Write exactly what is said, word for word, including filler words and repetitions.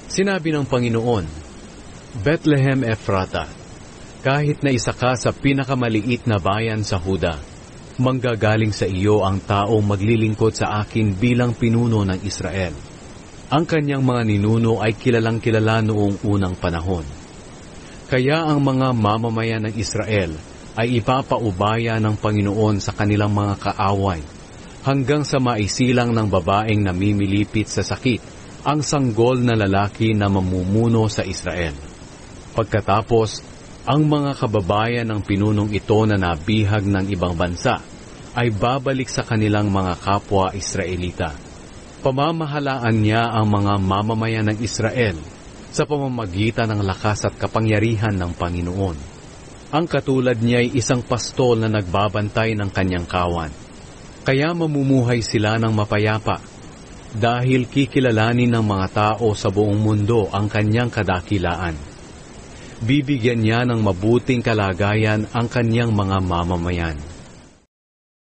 Sinabi ng Panginoon, Bethlehem Ephrata, kahit na isa ka sa pinakamaliit na bayan sa Huda, manggagaling sa iyo ang taong maglilingkod sa akin bilang pinuno ng Israel. Ang kanyang mga ninuno ay kilalang kilala noong unang panahon. Kaya ang mga mamamayan ng Israel ay ipapaubaya ng Panginoon sa kanilang mga kaaway, hanggang sa maisilang ng babaeng namimilipit sa sakit ang sanggol na lalaki na mamumuno sa Israel. Pagkatapos, ang mga kababayan ng pinunong ito na nabihag ng ibang bansa ay babalik sa kanilang mga kapwa Israelita. Pamamahalaan niya ang mga mamamayan ng Israel sa pamamagitan ng lakas at kapangyarihan ng Panginoon. Ang katulad niya ay isang pastol na nagbabantay ng kanyang kawan. Kaya mamumuhay sila ng mapayapa, dahil kikilalanin ng mga tao sa buong mundo ang kanyang kadakilaan. Bibigyan niya ng mabuting kalagayan ang kanyang mga mamamayan.